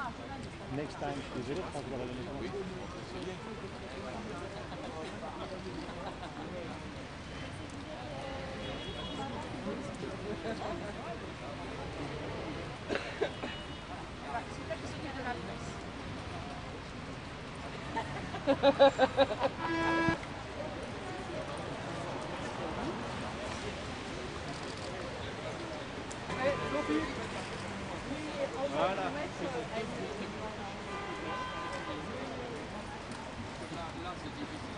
Next time, je suis désolé, je pense que je vais la donner comment. Voilà. Là, c'est difficile.